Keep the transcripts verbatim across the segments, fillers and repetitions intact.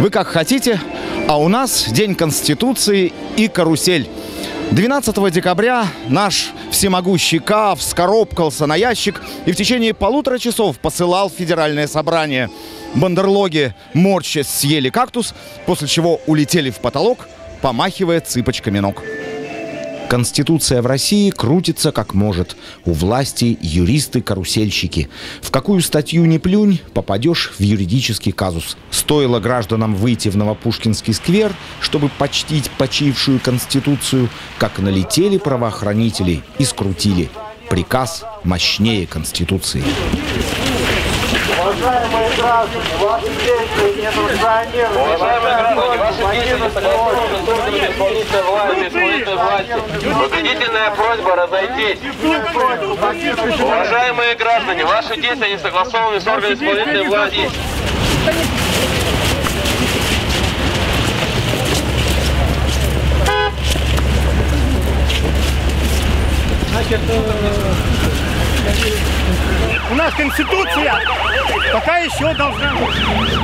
Вы как хотите, а у нас День Конституции и карусель. двенадцатого декабря наш всемогущий К вскарабкался на ящик и в течение полутора часов посылал в Федеральное собрание. Бандерлоги морщась съели кактус, после чего улетели в потолок, помахивая цыпочками ног. Конституция в России крутится как может. У власти юристы-карусельщики. В какую статью не плюнь, попадешь в юридический казус. Стоило гражданам выйти в Новопушкинский сквер, чтобы почтить почившую Конституцию, как налетели правоохранители и скрутили. Приказ мощнее Конституции. Уважаемые граждане, ваши действия несанкционированы. Уважаемые граждане, ваши действия не согласованы с органами исполнительной власти, исполнительной власти. Убедительная просьба разойтись. Уважаемые граждане, ваши действия не согласованы с органами исполнительной власти. Значит, у нас Конституция пока еще должна быть.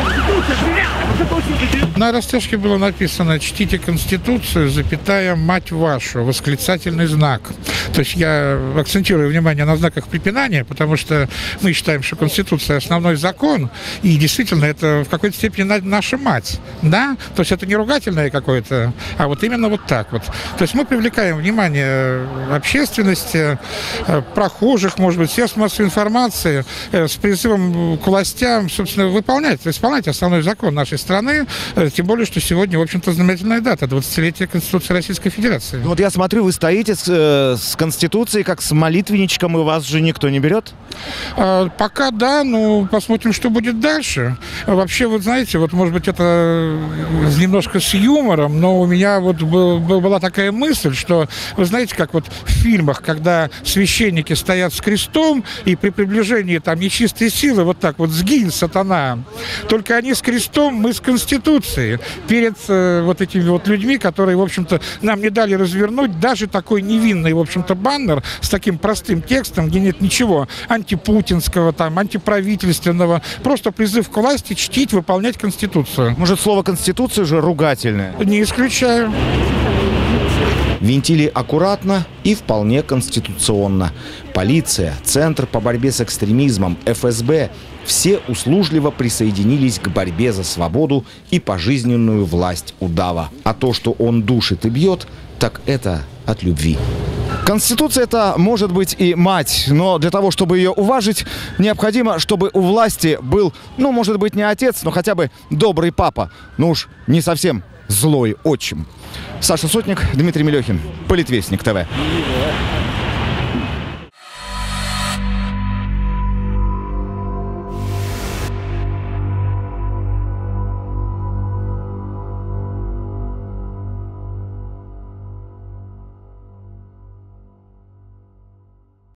На растяжке было написано: «Чтите Конституцию, запятая, мать вашу», восклицательный знак. То есть я акцентирую внимание на знаках препинания, потому что мы считаем, что Конституция – основной закон, и действительно это в какой-то степени наша мать. Да? То есть это не ругательное какое-то, а вот именно вот так вот. То есть мы привлекаем внимание общественности, прохожих, может быть, средств массовой информации с призывом к властям, собственно, выполнять, исполнять основной закон нашей страны, тем более, что сегодня, в общем-то, знаменательная дата – двадцатилетие Конституции Российской Федерации. Вот я смотрю, вы стоите с, э, с Конституцией как с молитвенничком, и вас же никто не берет? А, пока да, ну, посмотрим, что будет дальше. Вообще, вот знаете, вот, может быть, это немножко с юмором, но у меня вот был, была такая мысль, что, вы знаете, как вот в фильмах, когда священники стоят с крестом, и при приближении там нечистой силы вот так вот «сгинь, сатана», только они с крестом, мы с Конституцией, перед э, вот этими вот людьми, которые, в общем-то, нам не дали развернуть даже такой невинный, в общем-то, баннер с таким простым текстом, где нет ничего антипутинского, там, антиправительственного, просто призыв к власти чтить, выполнять Конституцию. Может, слово «Конституция» уже ругательное? Не исключаю. Винтили аккуратно и вполне конституционно. Полиция, Центр по борьбе с экстремизмом, эф эс бэ – все услужливо присоединились к борьбе за свободу и пожизненную власть удава. А то, что он душит и бьет, так это от любви. Конституция – это, может быть, и мать, но для того, чтобы ее уважить, необходимо, чтобы у власти был, ну, может быть, не отец, но хотя бы добрый папа. Ну уж не совсем злой отчим. Саша Сотник, Дмитрий Мелехин, Политвестник ТВ.